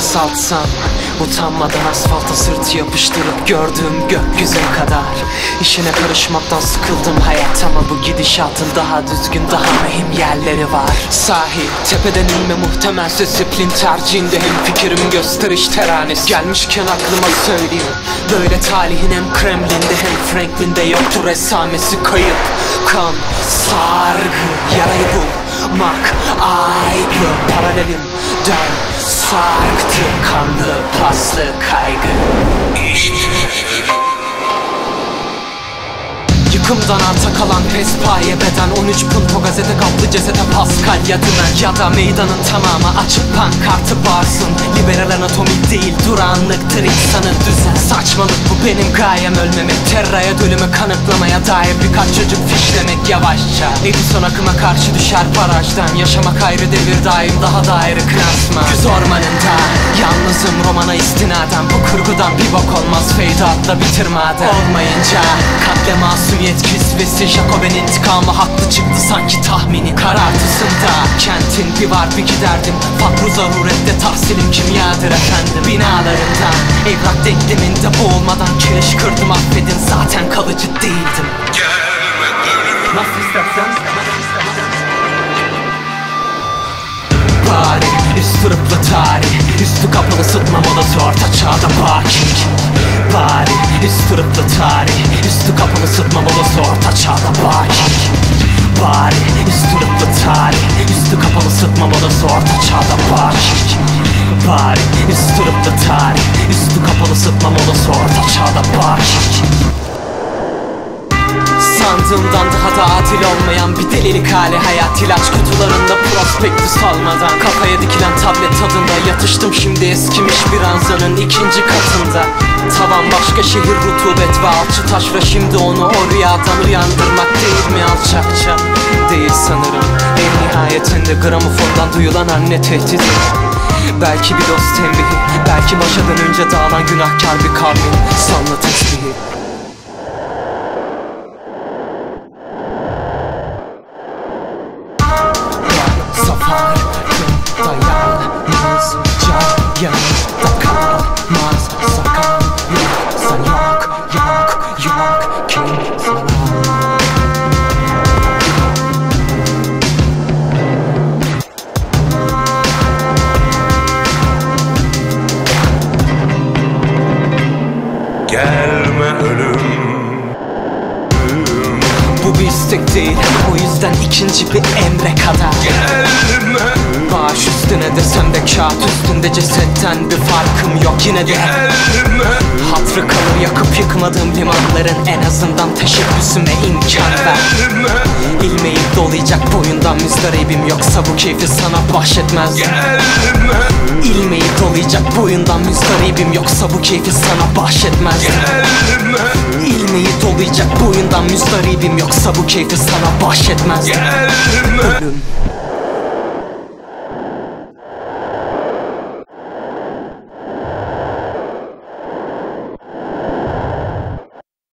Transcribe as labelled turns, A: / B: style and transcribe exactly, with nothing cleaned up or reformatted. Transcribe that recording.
A: kısaltsam, utanmadan asfalta sırtı yapıştırıp gördüğüm gökyüzün kadar. İşine karışmaktan sıkıldım hayat, ama bu gidişatın daha düzgün, daha mühim yerleri var. Sahi tepeden inme muhtemel, disiplin tercihinde hem fikrim gösteriş teranesi. Gelmişken aklıma söyleyeyim, böyle talihin hem Kremlin'de hem Franklin'de yoktur esamesi kayıp. Kan, sargı, yarayı bulmak ayrı, paralelim dön sarktı, kanlı paslı kaygı. İşte yıkımdan arta kalan pespaye beden, on üç punto gazete kaplı cesete Pascal ya dümen. Ya da meydanın tamamı açık pankartı bağırsın. Liberal anatomik değil, durağanlıktır insanın düzen. Saçmalık bu, benim gayem ölmemek, terraya dölümü kanıtlamaya dair birkaç çocuk fişlemek yavaşça. Edison akıma karşı düşer barajdan, yaşamak ayrı devir daim, daha da ayrı klasman. Güz ormanında yalnızım romana istinaden, bu kurgudan bir bok olmaz, fade out'la bitirmeden. Olmayınca katle masumiyet kisvesi, Jacobin intikamı haklı çıktı sanki tahmini karartısında. Kentin bir var bir giderdim, fakru zarurette tahsilim kimyadır efendim. Binalarından evrak denkleminde boğulmadan kiriş kırdım, affedin zaten kalıcı değildim. Nasıl istersen bari üstürüplü tarih, üstü kapalı sıtma modası orta çağda baki. Bari üstürüplü tarih, üstü kapalı sıtma modası orta çağda baki. Bari üstürüplü tarih, üstü kapalı sıtma modası orta çağda baki. Bari üstürüplü tarih, üstü kapalı sıtma modası orta çağda baki. Sandığımdan daha da adil olmayan bir delilik hali hayat, ilaç kutularında prospektüs almadan. Kafaya dikilen tablet tadında yatıştım şimdi eskimiş bir ranzanın ikinci katında. Tavan başka şehir, rutubet ve alçı taşra, şimdi onu o rüyadan uyandırmak değil mi alçakça? Değil sanırım, en nihayetinde gramofondan duyulan anne tehdidi. Belki bir dost tembihi, belki başa dönünce dağılan günahkar bir kavmin sanlı tesbihi. Dayanmazca yanında kalmaz, sakan yoksa yok, yok, yok kimseler.
B: Gelme ölüm,
A: bu bir istek değil, o yüzden ikinci bir emre kadar.
B: gelme,
A: Baş üstüne desem de kağıt üstünde cesetten bir farkım yok yine de.
B: gelme,
A: Hatrı kalır yakıp yıkmadığım limanların, en azından teşebbüsüme imkan ver. İlmeyip dolayacak boyundan müzdaribim, yoksa bu keyfi sana bahşetmezdim.
B: gelme,
A: İlmeyip dolayacak boyundan müzdaribim, yoksa bu keyfi sana bahşetmezdim.
B: gelme,
A: İlmeyip dolayacak boyundan müzdaribim, yoksa bu keyfi sana bahşetmezdim.
B: gelme.
A: Ölüm